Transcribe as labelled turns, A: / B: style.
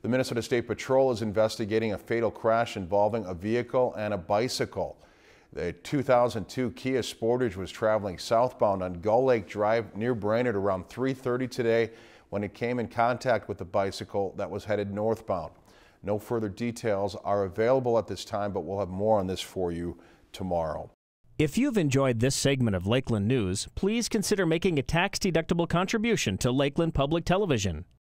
A: The Minnesota State Patrol is investigating a fatal crash involving a vehicle and a bicycle. The 2002 Kia Sportage was traveling southbound on Gull Lake Drive near Brainerd around 3:30 today when it came in contact with the bicycle that was headed northbound. No further details are available at this time, but we'll have more on this for you tomorrow.
B: If you've enjoyed this segment of Lakeland News, please consider making a tax-deductible contribution to Lakeland Public Television.